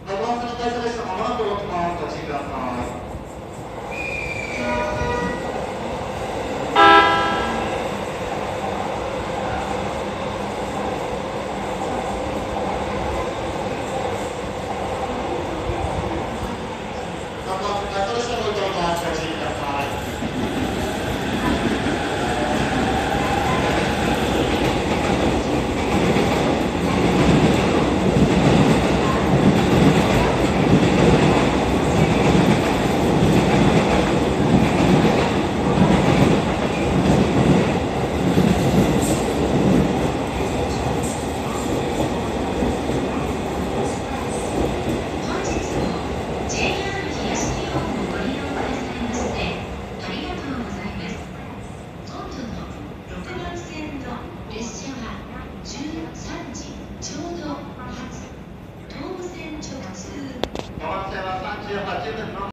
アドバンスの対策でした。まもなく動きます。ご注意ください。